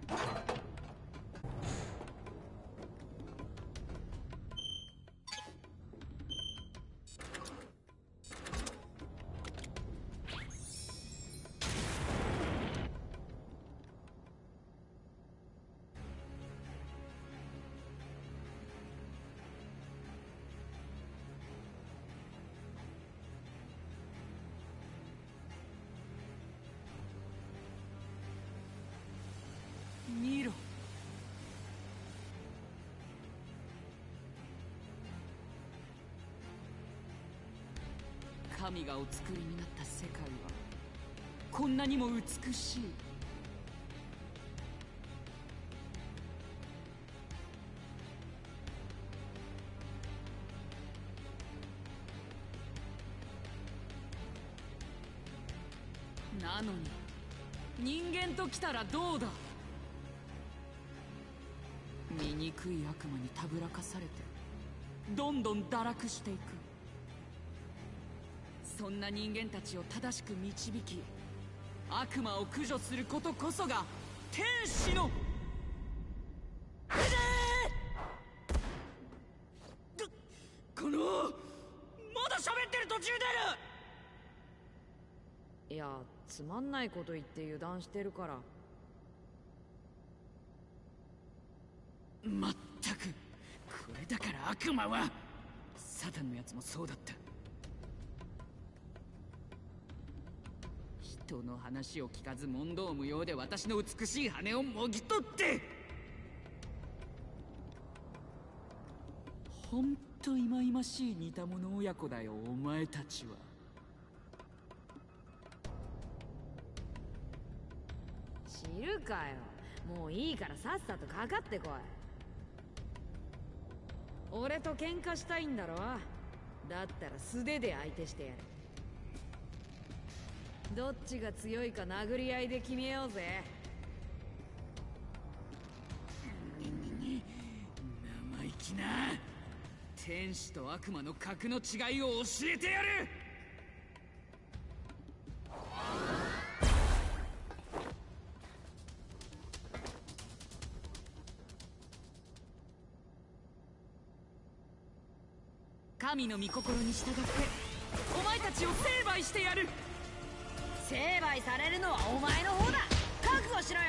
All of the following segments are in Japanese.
見ろ。神がお作りになった世界はこんなにも美しい。なのに人間ときたらどうだ。醜い悪魔にたぶらかされてどんどん堕落していく。そんな人間たちを正しく導き悪魔を駆除することこそが天使のこのまだ喋ってる途中でいや、つまんないこと言って油断してるから。 まったく、これだから悪魔は。サタンのやつもそうだった。人の話を聞かず問答無用で私の美しい羽をもぎ取って。ほんと忌々しい似た者親子だよ、お前たちは。 知るかよ。もういいからさっさとかかってこい。俺と喧嘩したいんだろ。だったら素手で相手してやる。どっちが強いか殴り合いで決めようぜ。 生意気な。天使と悪魔の格の違いを教えてやる。神の御心に従ってお前たちを成敗してやる。 成敗されるのはお前の方だ。覚悟しろよ。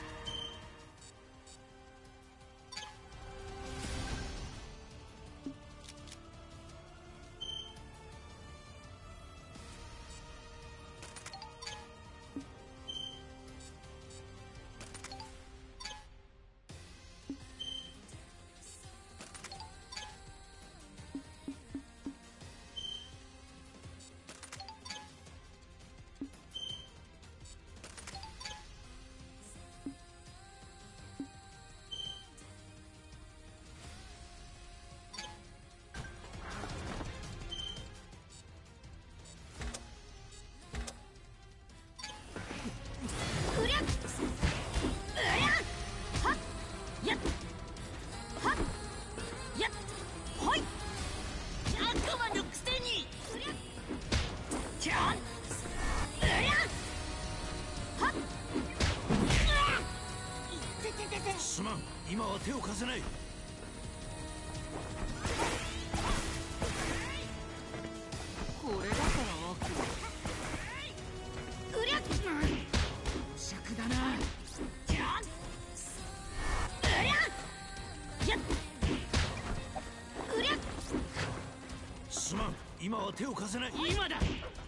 すまん、今は手を貸せない。 これだから悪魔。尺だな。 すまん、今は手を貸せない。 今だ。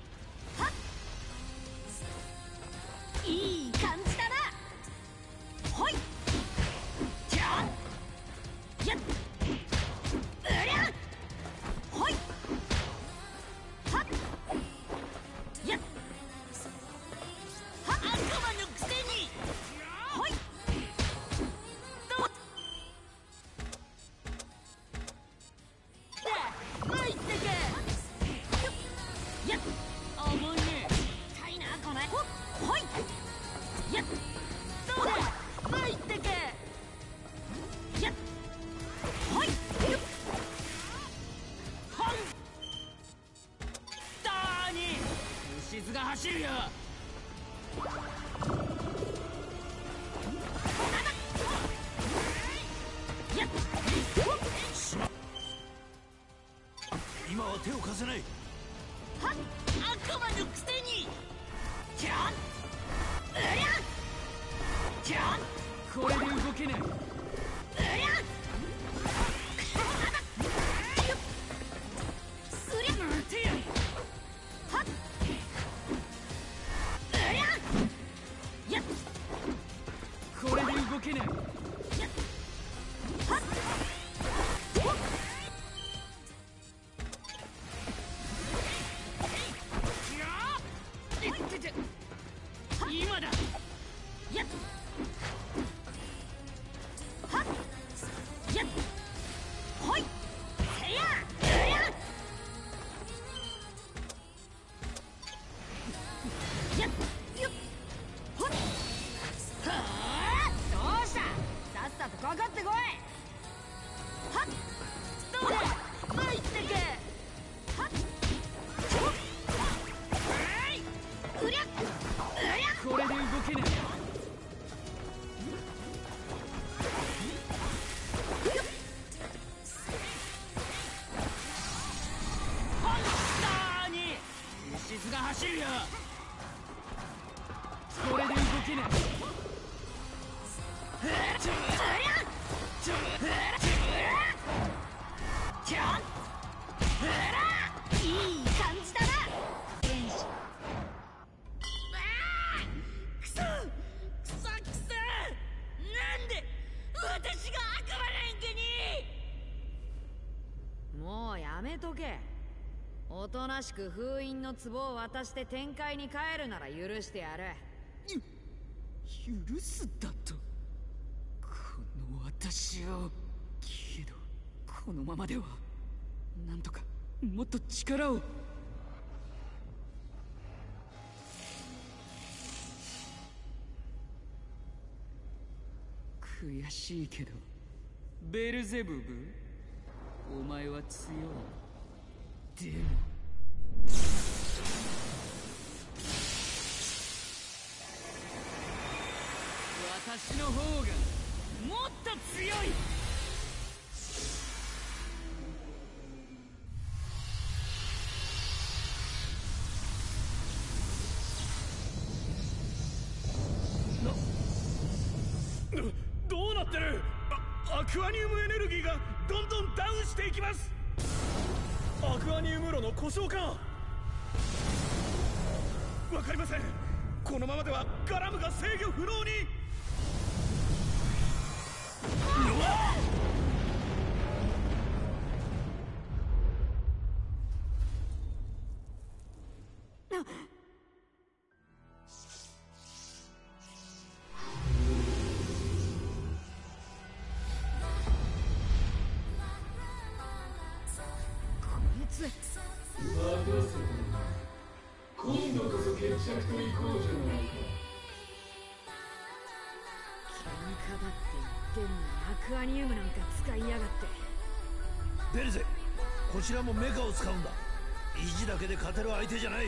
いい感じだな。ほい。ほい。はっ。やっ。はっ。悪魔のくせに。ほい。どう。入ってけ。やっ。 手を貸せない。 はっ、悪魔のくせにキャンうりゃキャン、これで動けない。うりゃすりゃ待てや。はっうりゃやっ、これで動けない。今だ。やっはっやっほいせやうりゃやっよっほっはあ、 どうした？さっさとかかってこい。 はっどうだ入ってけ。はっうりゃうりゃこれで動けない。パンサーに石が走るよ。これで動けない。いい感じだな。くそなんで私が悪魔なんかに。 もうやめとけ。おとなしく封印の壺を渡して天界に帰るなら許してやる。 許すだと。この私を。けどこのままではなんとかもっと力を。悔しいけどベルゼブブ、お前は強い。でも私の方がもっと強い。 どうなってる？アクアニウムエネルギーがどんどんダウンしていきます。アクアニウム炉の故障か。わかりません。このままではガラムが制御不能に。 今度こそ決着といこうじゃないか。 喧嘩だって言ってんのにアクアニウムなんか使いやがって。 ベルゼ、こちらもメカを使うんだ。意地だけで勝てる相手じゃない。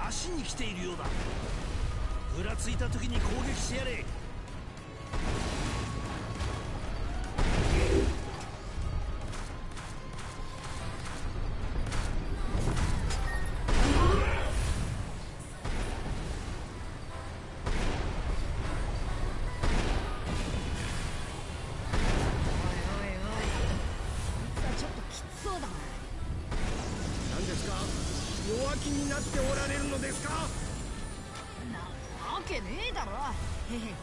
足に来ているようだ。ふらついた時に攻撃してやれ。弱気になっておられるのですか？ なわけねえだろ。へへ。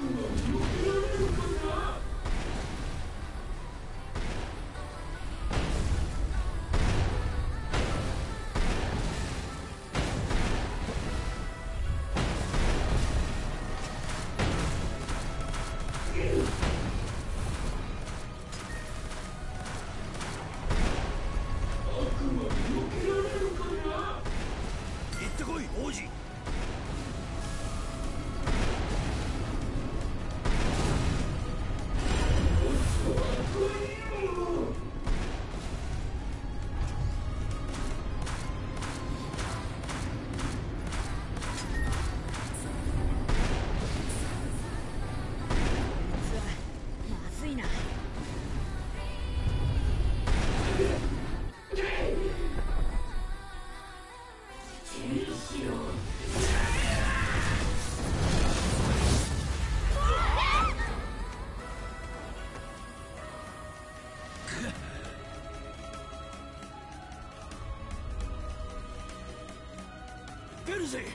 ってこい王子。 まずいな。 ベルゼ。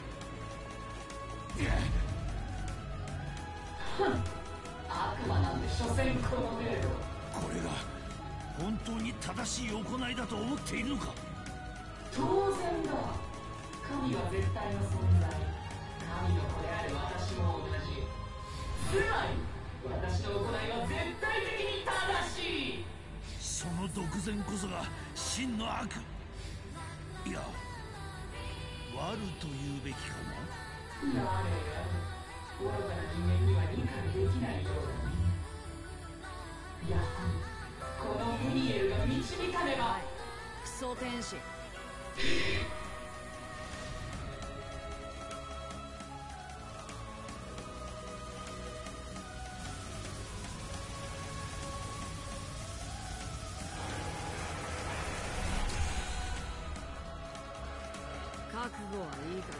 悪魔なんで所詮この程度。 これが本当に正しい行いだと思っているのか。 当然だ。神は絶対の存在。神の子である私も同じ。つまり私の行いは絶対的に正しい。 その独善こそが真の悪。いや悪と言うべきかな。 やれやれ、愚かな人間には理解できないようだね。やはりこのムニエルが導かねば。 クソ天使。覚悟はいいか。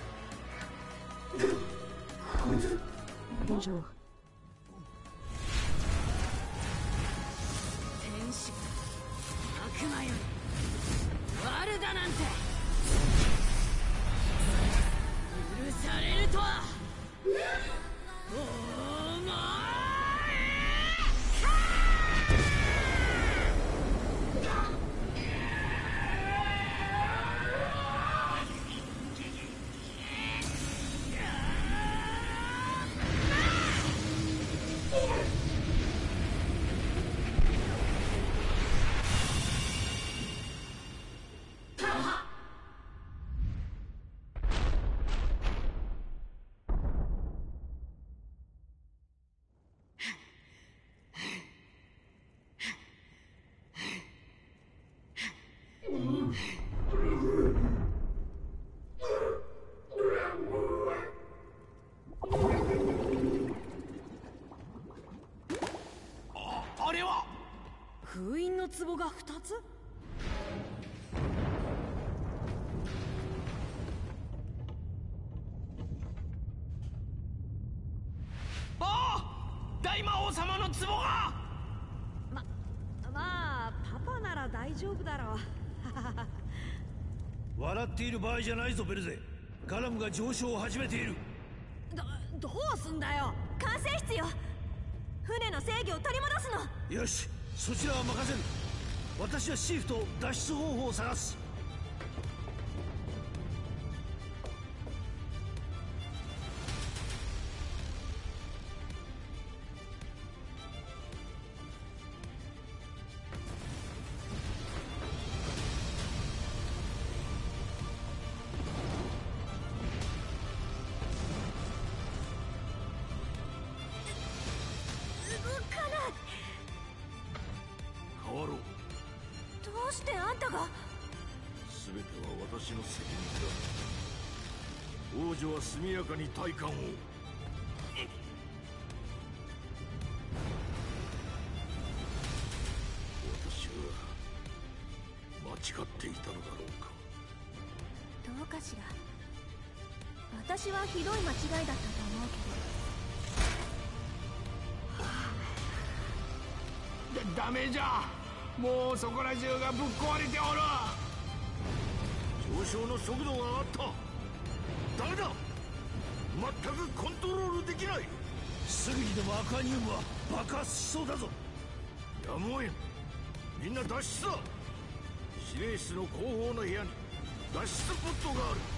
大丈夫。 天使悪魔より悪だなんて許されるとは。お前あれは封印の壺が2つ。 大魔王様の壺が。 まあパパなら大丈夫だろう笑っている場合じゃないぞベルゼ。ガラムが上昇を始めている。 どうすんだよ。 管制室よ。船の制御を取り戻すの。 よし、そちらは任せる。私はシーフと脱出方法を探す。変わろう。 どうしてあんたが。 全ては私の責任だ。王女は速やかに体感を。私は間違っていたのだろうか。 どうかしら。私はひどい間違いだったと思うけど。 ダメじゃ。もうそこら中がぶっ壊れておる。 上昇の速度が上がった。ダメだ。全くコントロールできない。 すぐにでもアクアニウムは爆発しそうだぞ。 やむをえん。みんな脱出だ。司令室の後方の部屋に脱出ポットがある。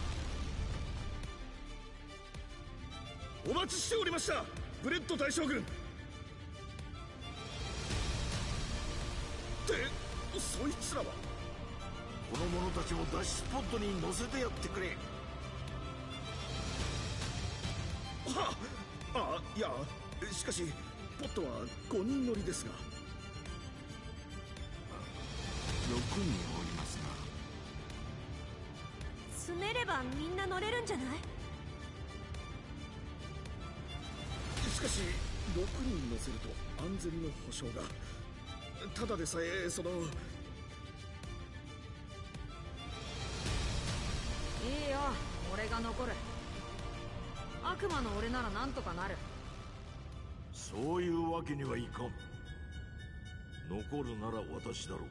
お待ちしておりました、ブレッド大将軍。ってそいつらは。 この者たちを脱出ポットに乗せてやってくれ。 いや、しかしポットは5人乗りですが。 6人おりますが。 詰めればみんな乗れるんじゃない？ しかし6人乗せると安全の保証が。ただでさえその。 いいよ、俺が残る。悪魔の俺ならなんとかなる。 そういうわけにはいかん。残るなら私だろう。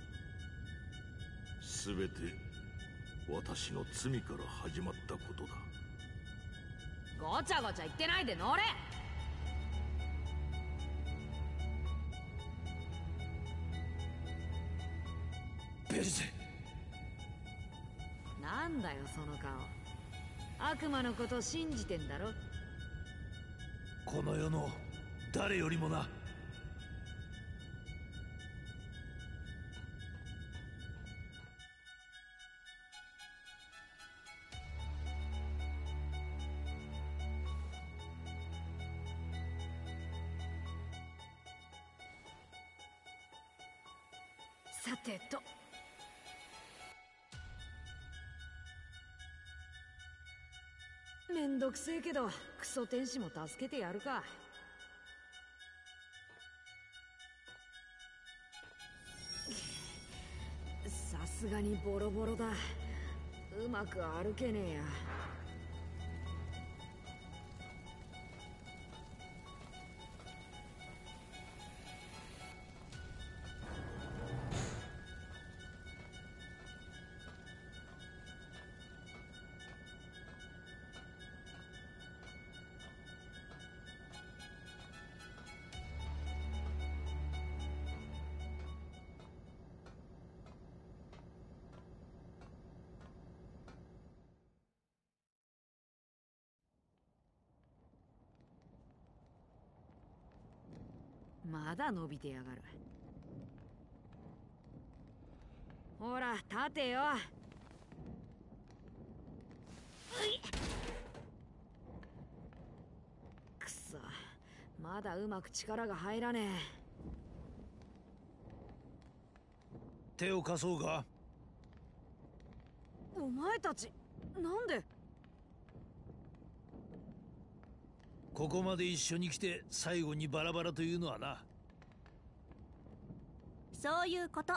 全て私の罪から始まったことだ。 ごちゃごちゃ言ってないで乗れ。 ベルゼ。 なんだよその顔。悪魔のこと信じてんだろ。 この世の誰よりもな。 さてと。めんどくせえけどクソ天使も助けてやるか。さすがにボロボロだ。うまく歩けねえや。まだ伸びてやがる。ほら立てよ。くそ、まだうまく力が入らねえ。 手を貸そうか。 お前たちなんで。 ここまで一緒に来て最後にバラバラというのはな。 そういうこと。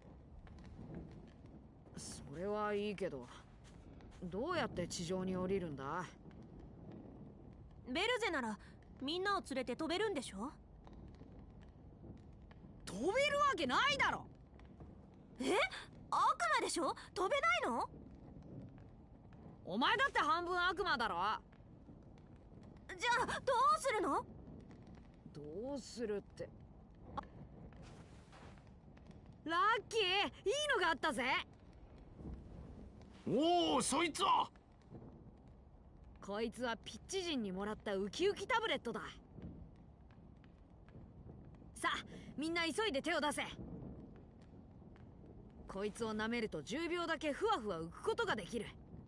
それはいいけど、どうやって地上に降りるんだ。 ベルゼならみんなを連れて飛べるんでしょ。 飛べるわけないだろ。 悪魔でしょ。飛べないの？ お前だって半分悪魔だろ。 じゃあどうするの？ どうするって。ラッキー、いいのがあったぜ。 おお、そいつは。 こいつはピッチ人にもらったウキウキタブレットだ。さあみんな急いで手を出せ。こいつを舐めると10秒だけふわふわ浮くことができる。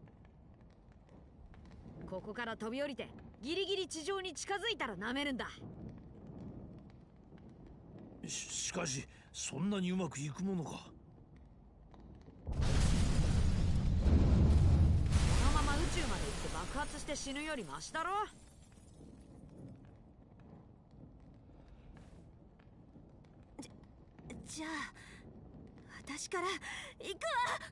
ここから飛び降りてギリギリ地上に近づいたら舐めるんだ。 しかしそんなにうまくいくものか。 このまま宇宙まで行って爆発して死ぬよりマシだろ。 じゃあ私から行くわ。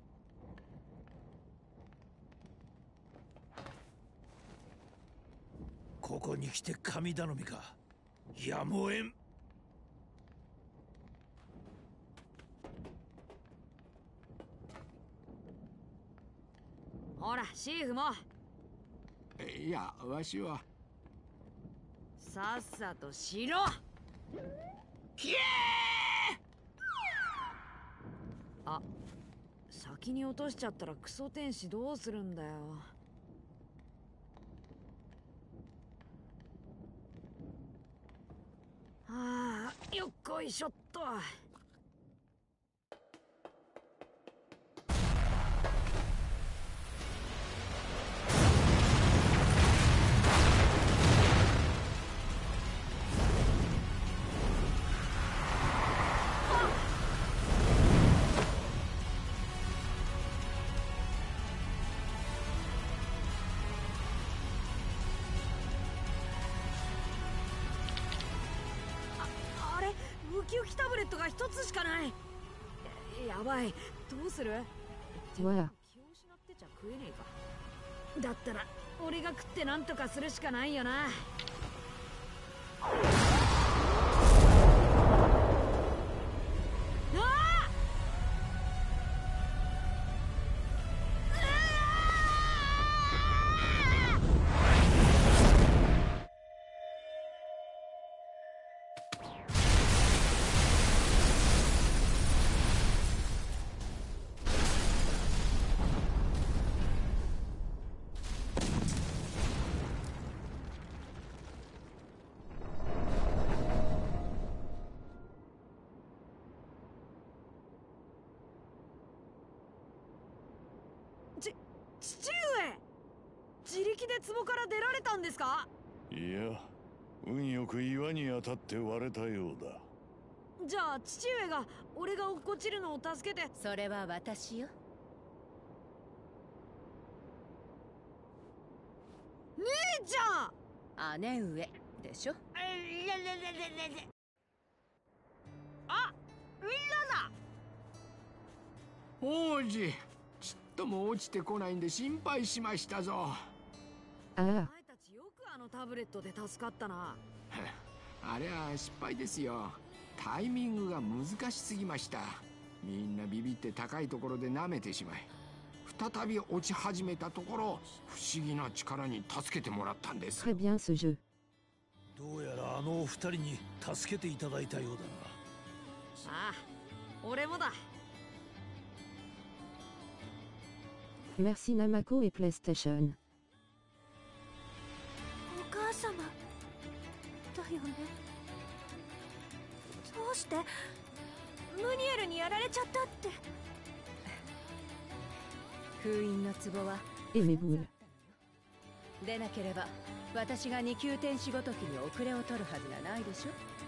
ここに来て神頼みか。やむをえん。 ほらシーフも。 いや、わしは。 さっさとしろ。 きえあ、先に落としちゃったらクソ天使どうするんだよ。ああ、よっこいしょっと。ウキウキタブレットが一つしかない。やばい、どうする？ わあ、 気を失ってちゃ食えねえか。だったら俺が食ってなんとかするしかないよな。父上、自力で壺から出られたんですか？ いや、運よく岩に当たって割れたようだ。 じゃあ父上が俺が落っこちるのを助けて。 それは私よ。 姉ちゃん。 姉上でしょ。 あ、みんなだ。 王子、ちっとも落ちてこないんで心配しましたぞ。 お前たちよくあのタブレットで助かったな。 あれは失敗ですよ。タイミングが難しすぎました。みんなビビって高いところで舐めてしまい、再び落ち始めたところ、不思議な力に助けてもらったんです。 Très bien ce jeu. どうやらあのお二人に助けていただいたようだな。 ああ、俺もだ。 Merci Namako et PlayStation. お母様だよね。どうしてムニエルにやられちゃったって。 封印の壺は Et mes boules. 出なければ私が2級天使ごときに遅れを取るはずがないでしょ。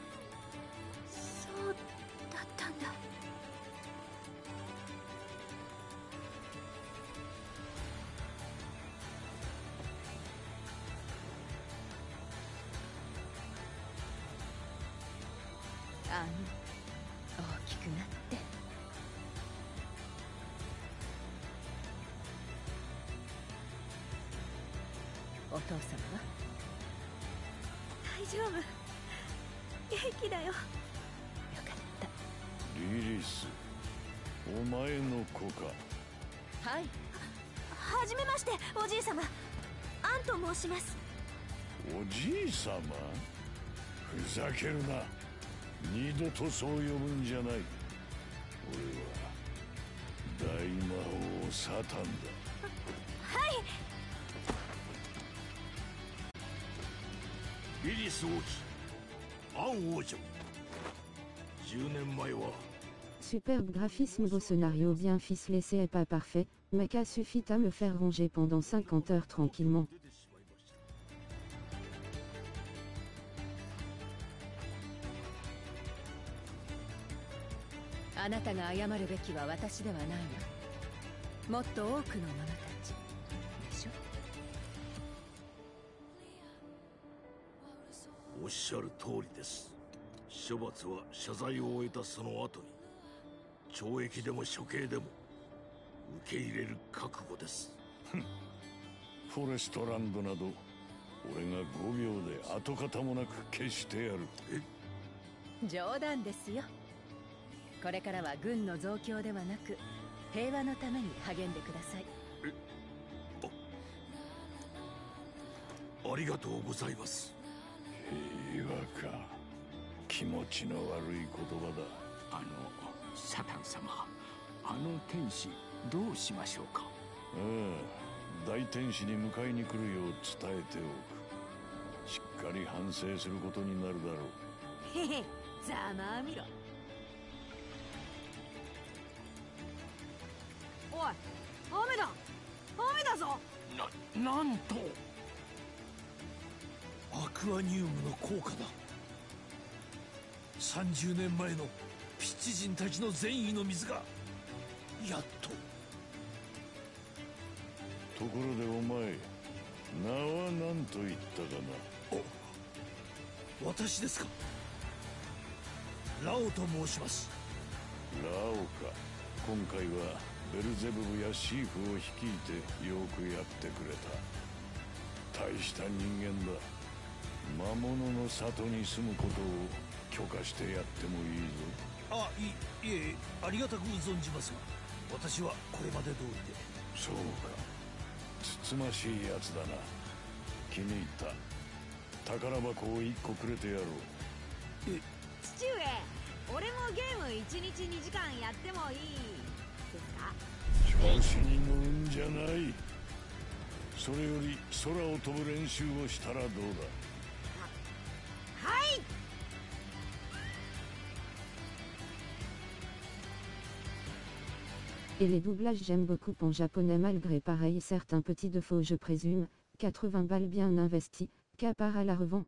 そうだったんだ。 大きくなって。お父様は大丈夫、元気だよ。 よかった。 リリス、お前の子か。 はい。 はじめまして、おじい様。アンと申します。 おじいさま？ふざけるな。二度とそう呼ぶんじゃない。俺は大魔王サタンだ。 はい。 リリス王妃、アン王女。10年前は Superbe graphisme, beau scénario bien ficelé, c'est pas parfait, mais qu'a suffit à me faire ronger pendant 50 heures tranquillement. あなたが謝るべきは私ではないわ。もっと多くの者たちでしょ。 おっしゃる通りです。処罰は謝罪を終えたその後に、懲役でも処刑でも受け入れる覚悟です。フォレストランドなど俺が5秒で跡形もなく消してやる。 冗談ですよ。これからは軍の増強ではなく平和のために励んでください。 ありがとうございます。 平和か。気持ちの悪い言葉だ。 サタン様、あの天使どうしましょうか。 大天使に迎えに来るよう伝えておく。しっかり反省することになるだろう。 へへ、ざまあみろ。おい、雨だ、雨だぞ。 なんとアクアニウムの効果だ。30年前のピッチ人たちの善意の水がやっと。 ところでお前、名は何と言ったかな。 私ですか。ラオと申します。 ラオか。今回はベルゼブブやシーフを率いてよくやってくれた。大した人間だ。魔物の里に住むことを許可してやってもいいぞ。 いえ、ありがたく存じますが、私はこれまで通りで。 そうか。つつましいやつだな。気に入った。宝箱を1個くれてやろう。 父上、俺もゲーム1日2時間やってもいいですか。 調子に乗るんじゃない。それより空を飛ぶ練習をしたらどうだ。 はい。 Et les doublages j'aime beaucoup en japonais malgré pareil certains petits défauts je présume, 80 balles bien investies, qu'à part à la revend.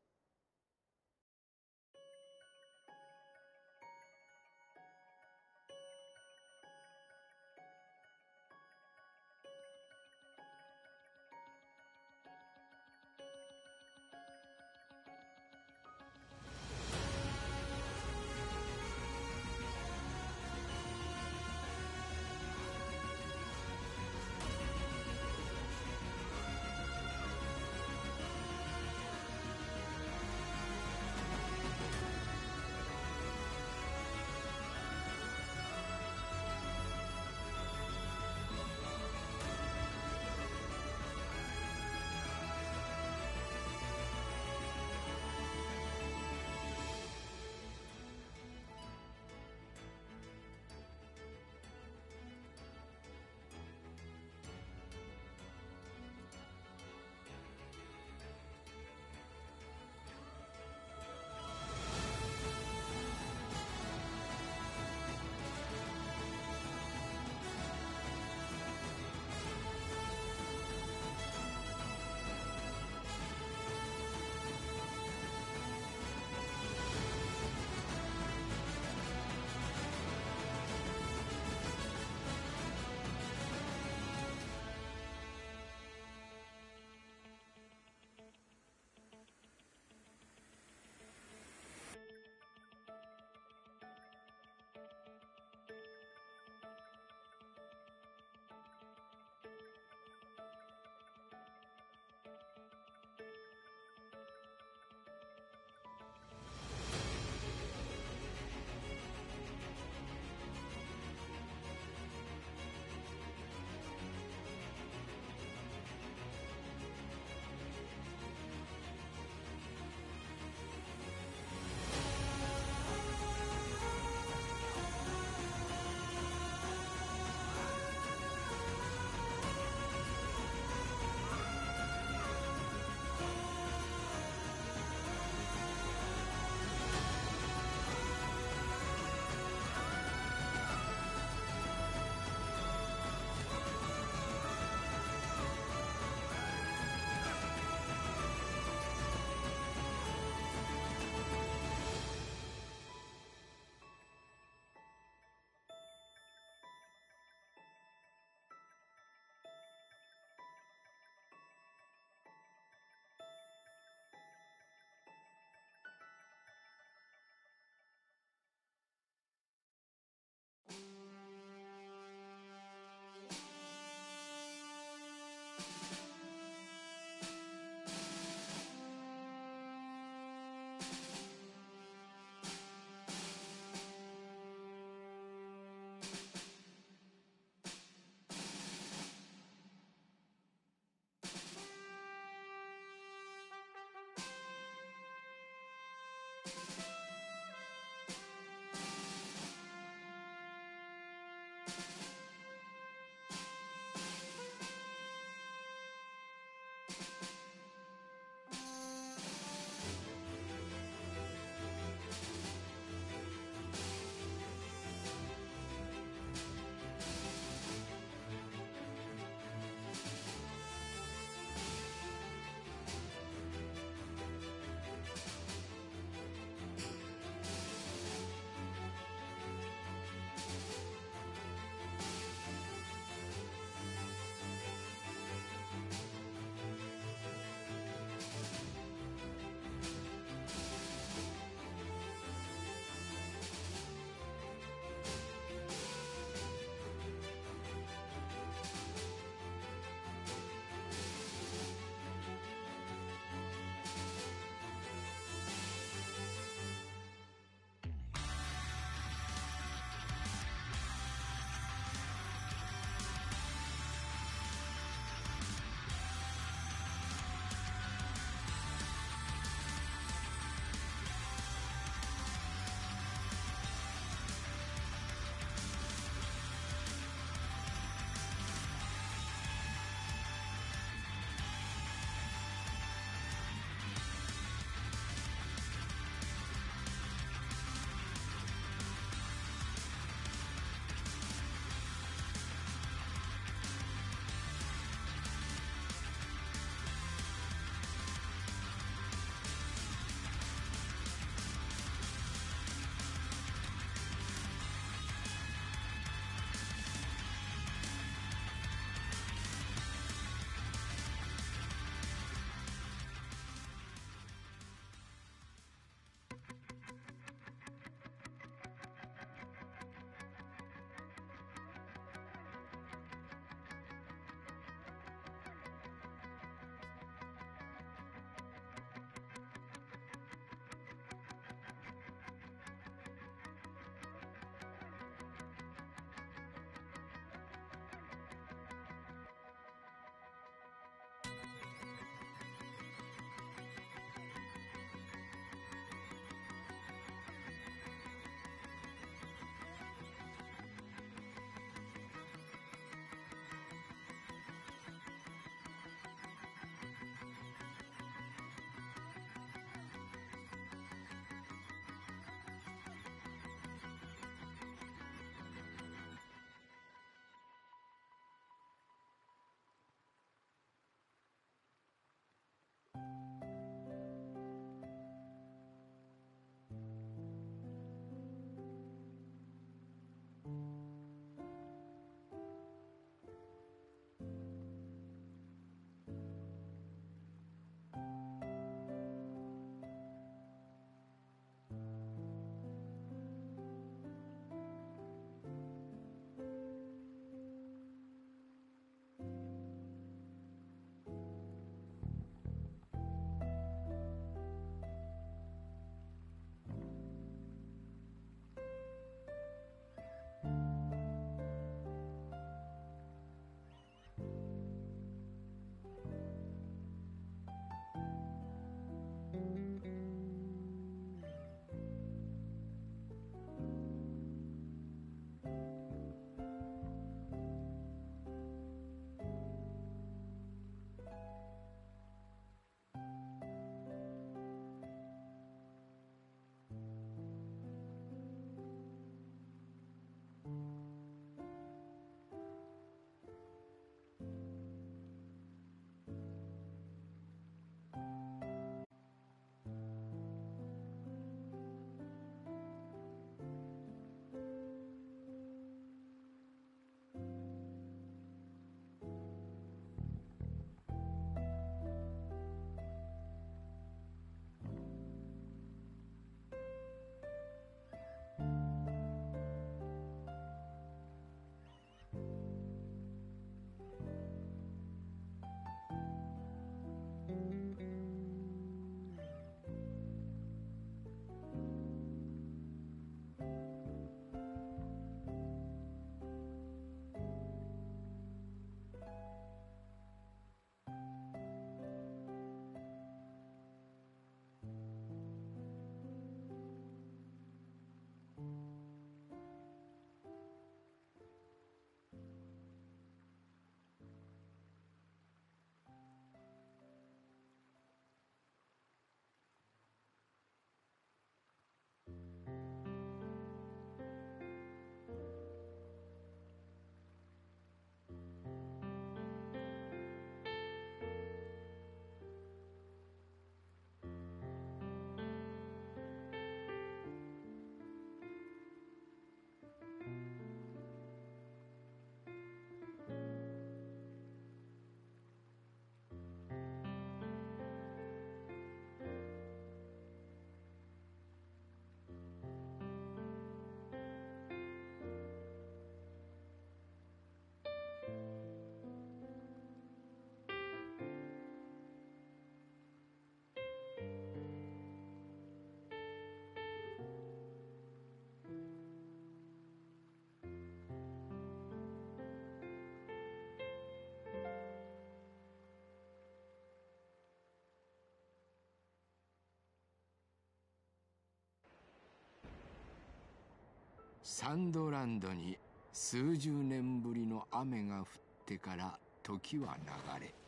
サンドランドに数十年ぶりの雨が降ってから時は流れ、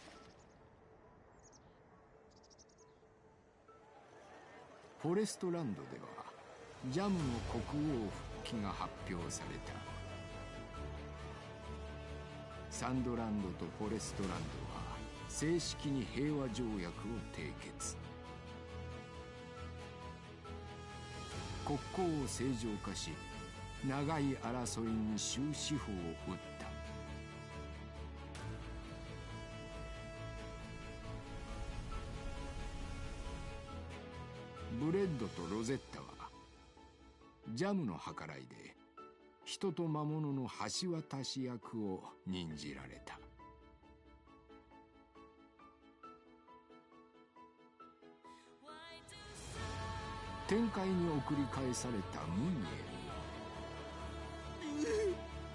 フォレストランドではジャムの国王復帰が発表された。サンドランドとフォレストランドは正式に平和条約を締結。国交を正常化し、長い争いに終止符を打った。ブレッドとロゼッタはジャムの計らいで人と魔物の橋渡し役を任じられた。天界に送り返されたムンエ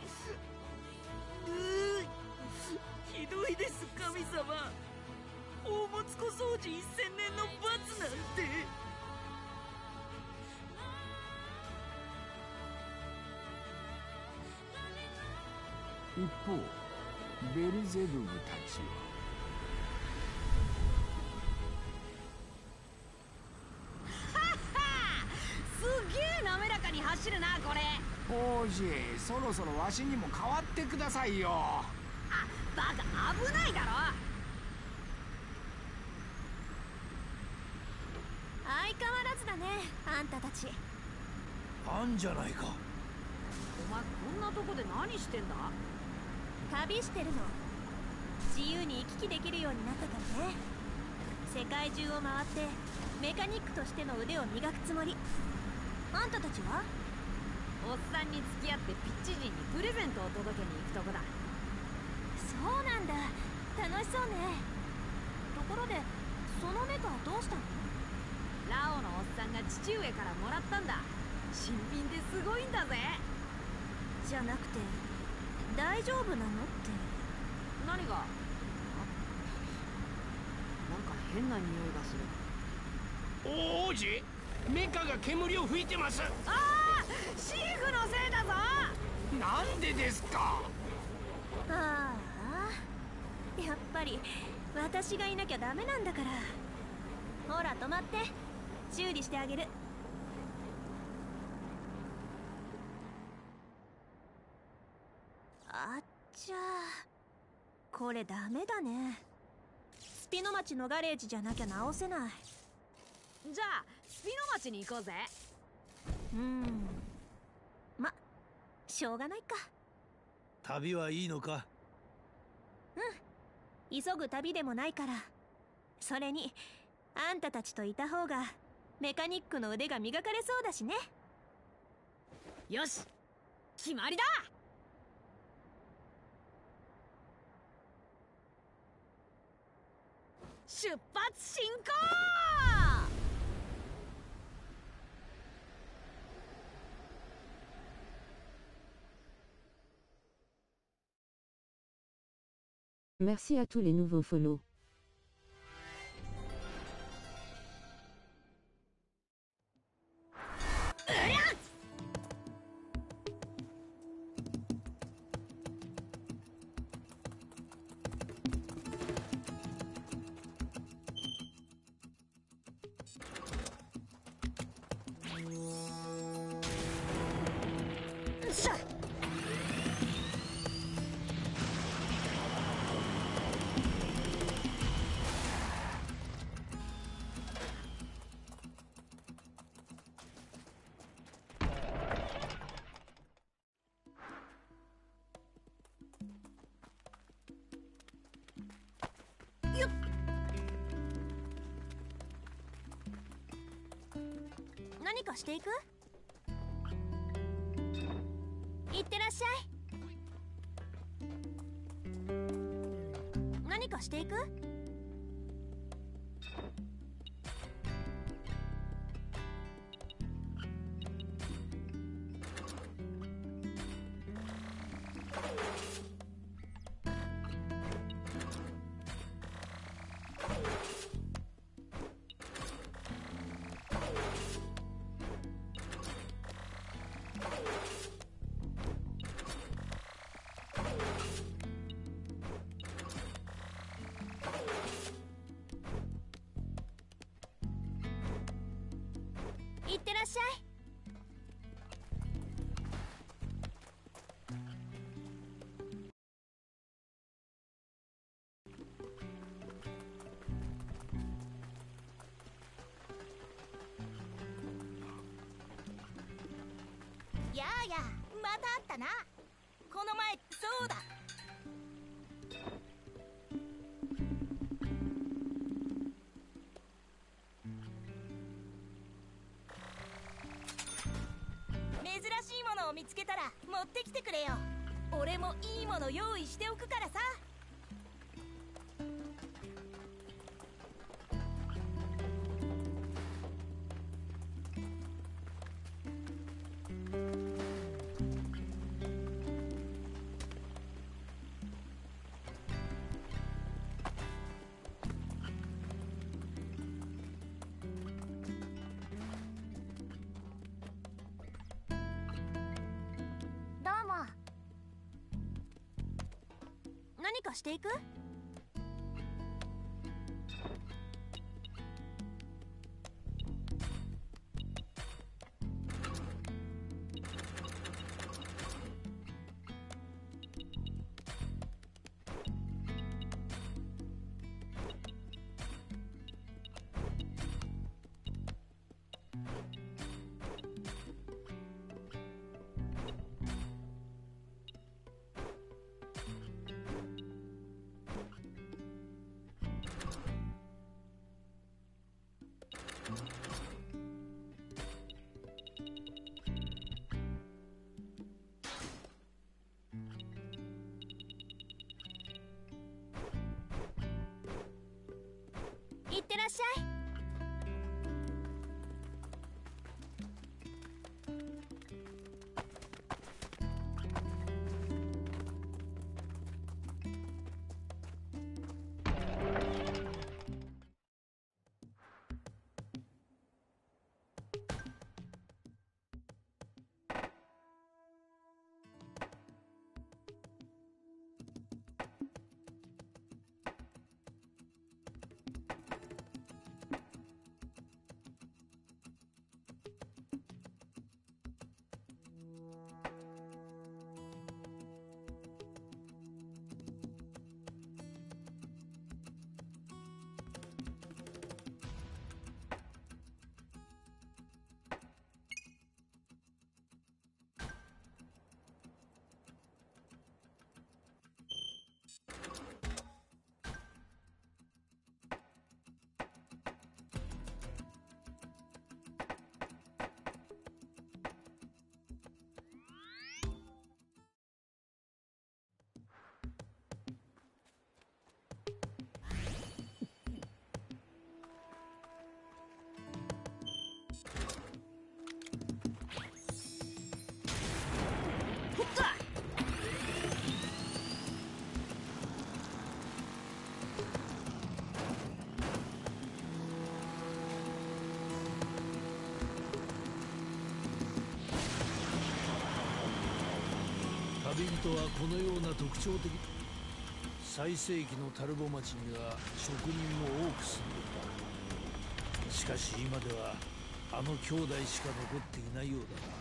ル。 ひどいです、神様。宝物庫掃除1000年の罰なんて。 一方ベルゼブブたちはすげえ滑らかに走るなこれ。 王子、そろそろわしにも代わってくださいよ。 バカ、危ないだろ。 相変わらずだね、あんたたち。 あんじゃないか。 お前こんなとこで何してんだ。 旅してるの。自由に行き来できるようになったからね。世界中を回ってメカニックとしての腕を磨くつもり。あんたたちは？ おっさんに付き合ってピッチ人にプレゼントを届けに行くとこだ。 そうなんだ、楽しそうね。ところでそのメカはどうしたの？ ラオのおっさんが父上からもらったんだ。新品ですごいんだぜ。 じゃなくて大丈夫なのって。 何が？なんか変な匂いがする。 王子、メカが煙を吹いてます。 ああ、シーフのせいだぞ。 なんでですか。 ああ、やっぱり私がいなきゃダメなんだから。ほら止まって、修理してあげる。あっちゃー、これダメだね。スピノ町のガレージじゃなきゃ直せない。 じゃあスピノ町に行こうぜ。 ま、しょうがないか。 旅はいいのか。 急ぐ旅でもないから。それにあんたたちといた方がメカニックの腕が磨かれそうだしね。 よし、決まりだ。出発進行。 Merci à tous les nouveaux follow. 何かしていく？いってらっしゃい。何かしていく？ いってらっしゃい。やあや、また会ったな。この前、そうだ。珍しいものを見つけたら持ってきてくれよ。俺もいいもの用意しておくからさ。どうも。何かしていく？いってらっしゃい。 旅人はこのような特徴的。最盛期のタルボ町には職人も多く住んでいた。しかし今ではあの兄弟しか残っていないようだな。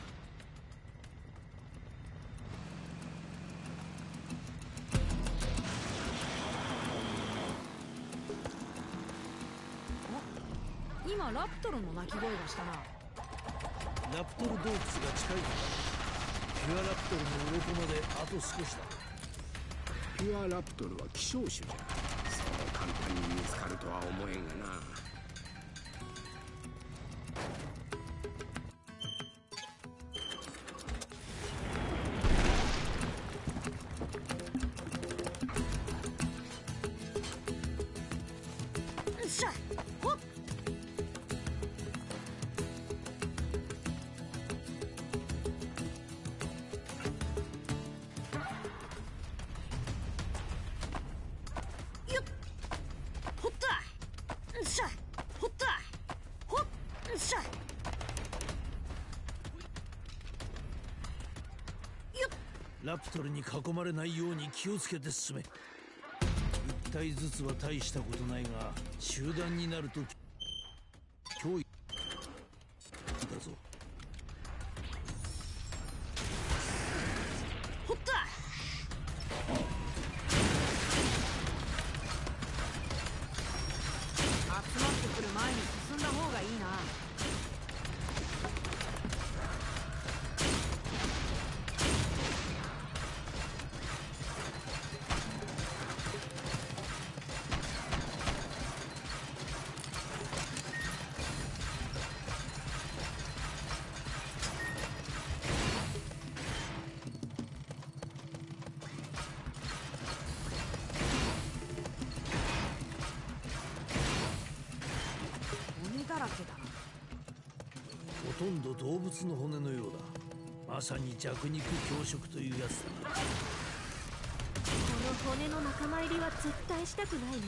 今ラプトルの鳴き声がしたな。 ラプトル洞窟が近いのだ。ピュアラプトルの鱗まであと少しだ。 ピュアラプトルは希少種じゃ。そう簡単に見つかるとは思えんがな。 ラプトルに囲まれないように気をつけて進め。一体ずつは大したことないが、集団になると脅威だぞ。 ほった。集まってくる前に進んだ方がいいな。 ほとんど動物の骨のようだ。まさに弱肉強食というやつだな。 この骨の仲間入りは絶対したくないね。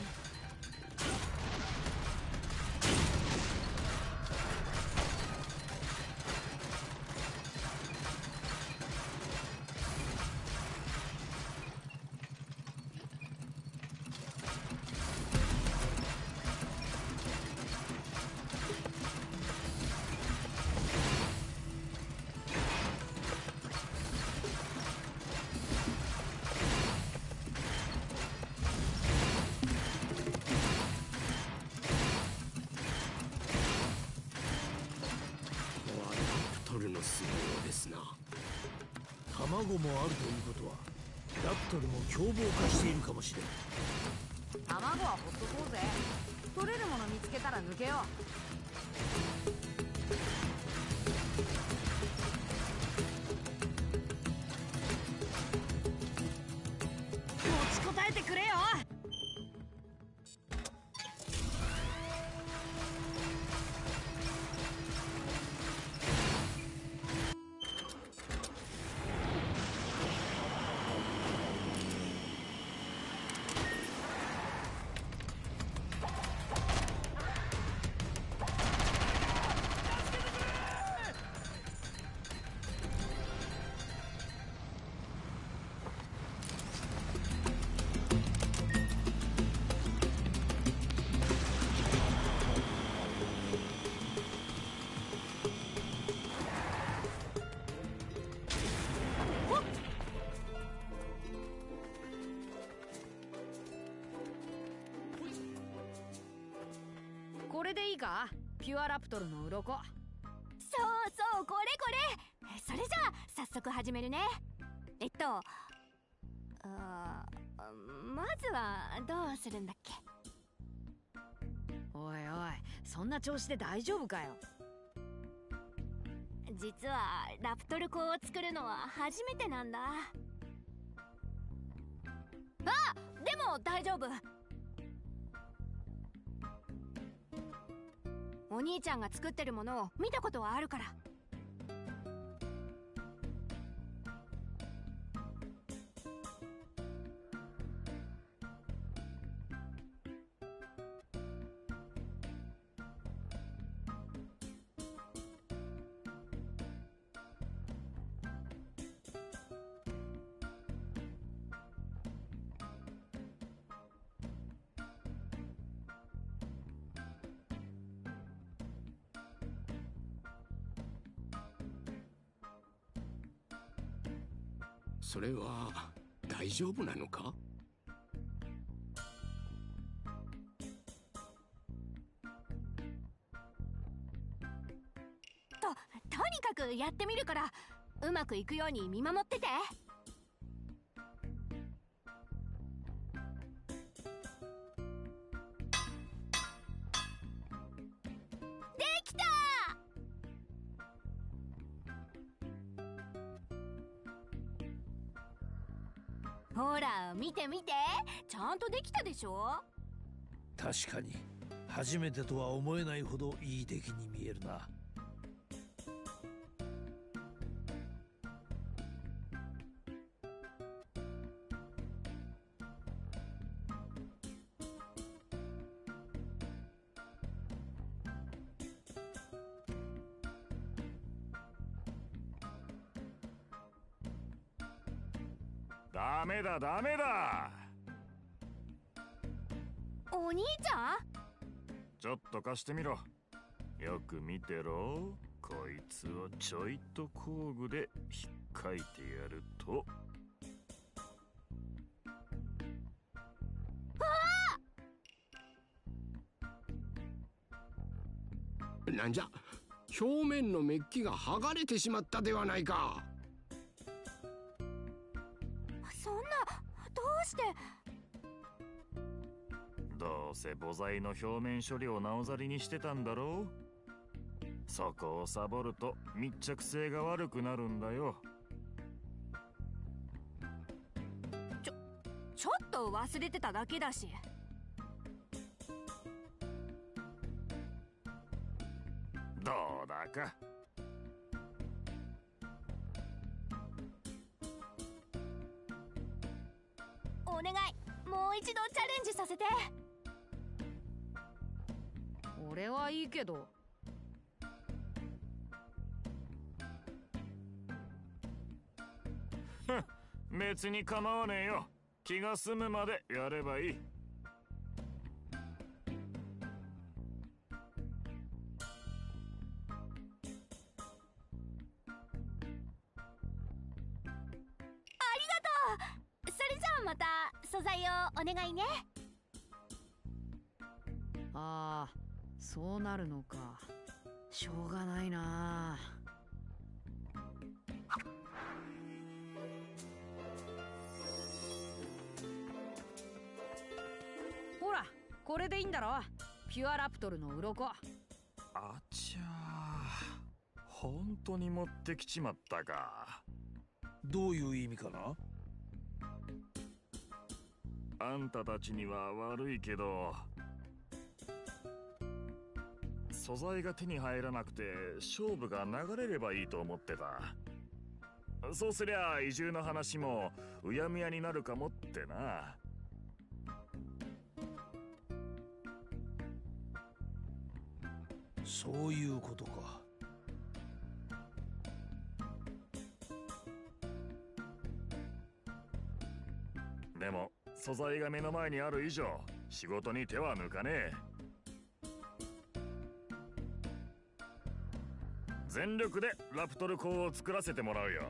卵もあるということはラプトルも凶暴化しているかもしれん。 卵はほっとこうぜ。取れるもの見つけたら抜けよう。持ちこたえてくれよ。これでいいか、ピュアラプトルの鱗。 そうそう、これこれ。それじゃあ早速始めるね。まずはどうするんだっけ。 おいおい、そんな調子で大丈夫かよ。 実はラプトル鋼を作るのは初めてなんだ。でも大丈夫。お兄ちゃんが作ってるものを見たことはあるから。 それは大丈夫なのか？ とにかくやってみるから、うまくいくように見守ってて。できた！ほら見て見て、ちゃんとできたでしょ。 確かに初めてとは思えないほどいい出来に見えるな。 ダメだダメだ。 お兄ちゃん？ ちょっと貸してみろ。よく見てろ。こいつをちょいと工具で引っかいてやると。 なんじゃ、表面のメッキが剥がれてしまったではないか。 そんな、どうして？ どうせ母材の表面処理をなおざりにしてたんだろう。そこをサボると密着性が悪くなるんだよ。 ちょっと忘れてただけだし。 どうだか。 お願い、もう一度チャレンジさせて。 俺はいいけど。 別に構わねえよ。気が済むまでやればいい。 また素材をお願いね。 ああ、そうなるのか。しょうがないな。ほら、これでいいんだろ。ピュアラプトルの鱗。 あちゃー、本当に持ってきちまったか。 どういう意味かな？ あんたたちには悪いけど、素材が手に入らなくて勝負が流れればいいと思ってた。そうすりゃ移住の話もうやむやになるかもってな。 そういうことか。 でも素材が目の前にある以上仕事に手は抜かねえ。全力でラプトル鋼を作らせてもらうよ。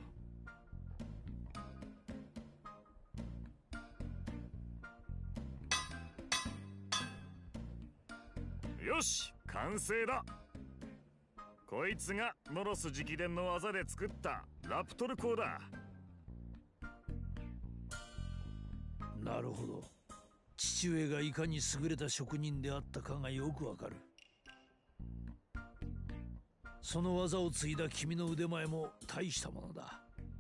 よし、完成だ。こいつがノロス直伝の技で作ったラプトル鋼だ。 なるほど。父上がいかに優れた職人であったかがよくわかる。その技を継いだ君の腕前も大したものだ。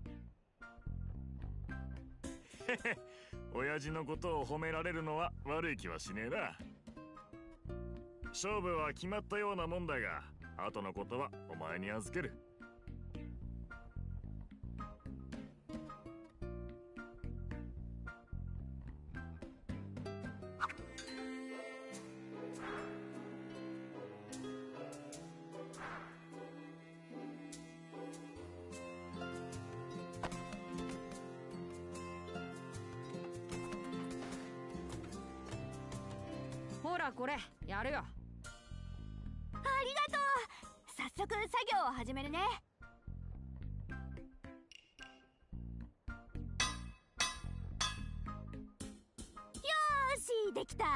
へへ、親父のことを褒められるのは悪い気はしねえな。勝負は決まったようなもんだが、後のことはお前に預ける。 ほら、これやるよ。 ありがとう。早速作業を始めるね。よーし、できた。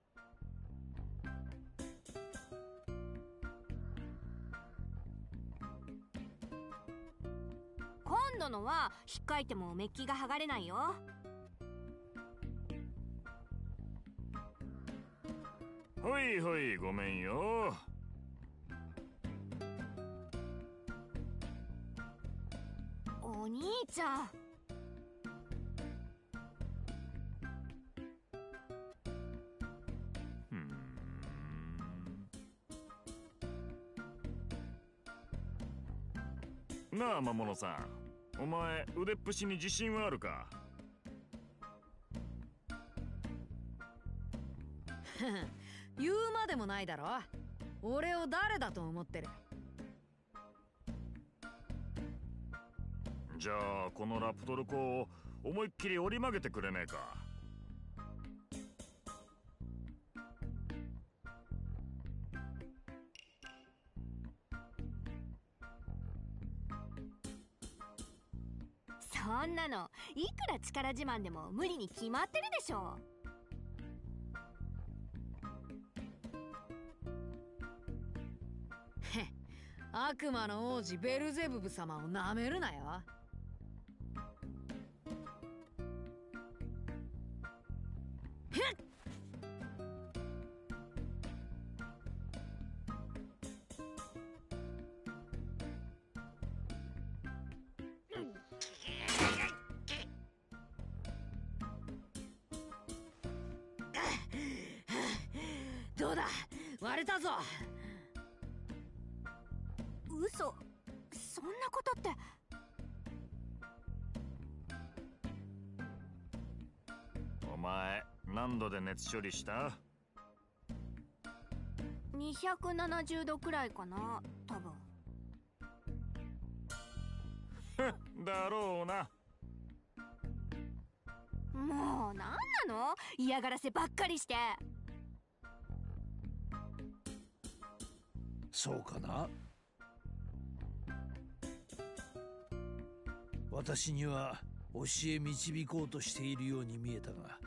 今度のは引っかいてもメッキが剥がれないよ。 ほいほい、ごめんよ。 お兄ちゃん。 なあ魔物さん、お前腕っぷしに自信はあるか？ 言うまでもないだろ。俺を誰だと思ってる。 じゃあこのラプトル鋼を思いっきり折り曲げてくれねえか。 そんなのいくら力自慢でも無理に決まってるでしょ。 へ、悪魔の王子ベルゼブブ様をなめるなよ。へっ。どうだ、割れたぞ。 嘘、そんなことって。 お前何度で熱処理した？ 270度くらいかな、多分。 だろうな。 もうなんなの、嫌がらせばっかりして。 そうかな。私には教え導こうとしているように見えたが。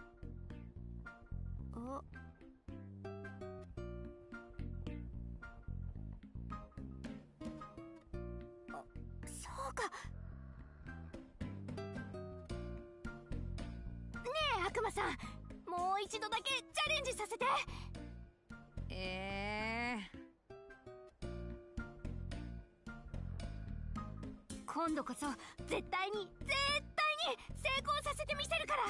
そうか。ねえ悪魔さん、もう一度だけチャレンジさせて。今度こそ絶対に成功させてみせるから。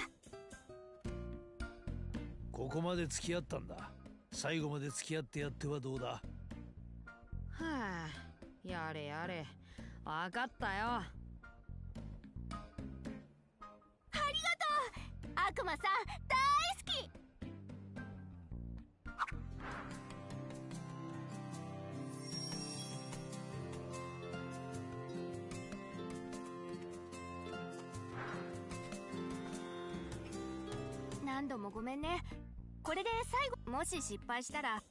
ここまで付き合ったんだ。最後まで付き合ってやってはどうだ。 はあ、やれやれ、分かったよ。 ありがとう、悪魔さん大好き。何度もごめんね。これで最後、もし失敗したら。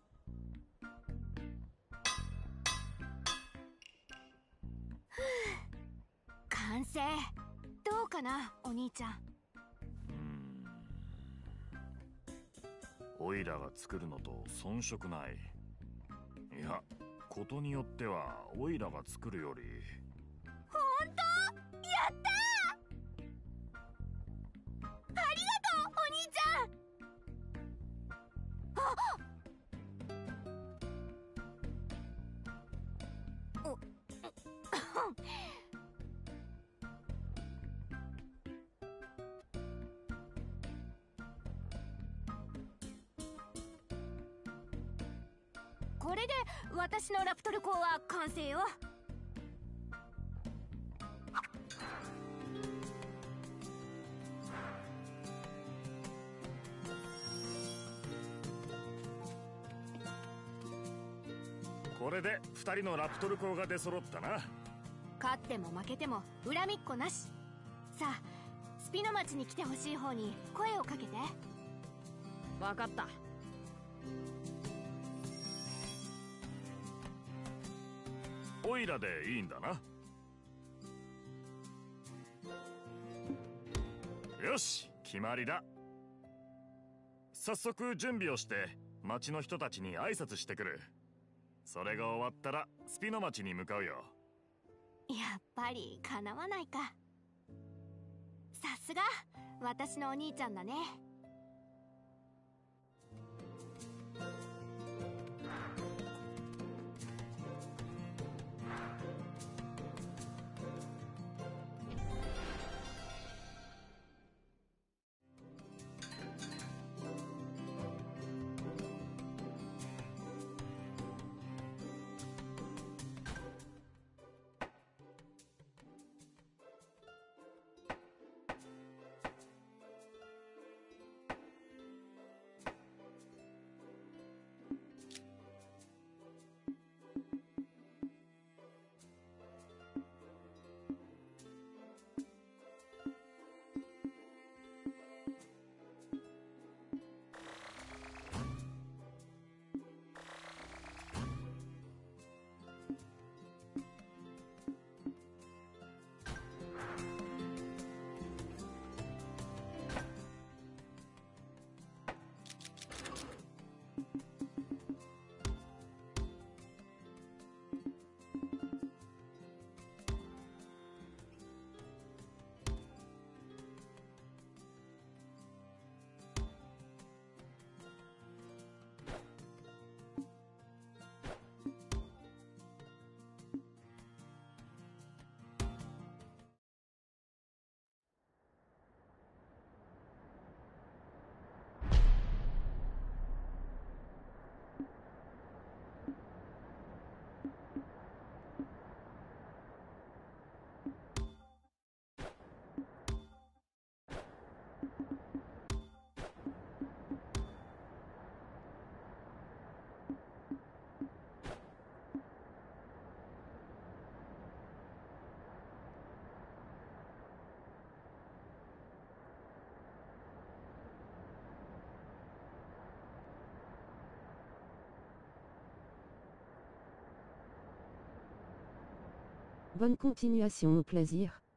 完成。どうかな、お兄ちゃん。 オイラが作るのと遜色ない。いや、ことによってはオイラが作るより。 本当？やったー！ありがとう、お兄ちゃん。これで私のラプトル鋼は完成よ。 これで2人のラプトル鋼が出揃ったな。 勝っても負けても恨みっこなし。さあ、スピノ町に来てほしい方に声をかけて。 分かった。 オイラでいいんだな。よし、決まりだ。早速準備をして町の人たちに挨拶してくる。それが終わったらスピノ町に向かうよ。 やっぱりかなわないか。さすが私のお兄ちゃんだね。 Bonne continuation au plaisir.